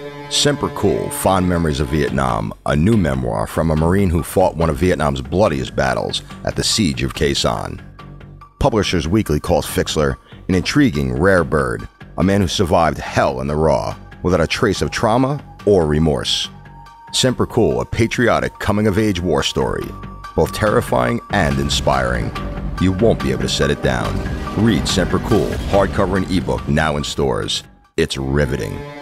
Semper Cool, Fond Memories of Vietnam, a new memoir from a Marine who fought one of Vietnam's bloodiest battles at the Siege of Khe Sanh. Publishers Weekly calls Fixler an intriguing, rare bird, a man who survived hell in the raw without a trace of trauma or remorse. Semper Cool, a patriotic coming-of-age war story, both terrifying and inspiring. You won't be able to set it down. Read Semper Cool, hardcover and ebook, now in stores. It's riveting.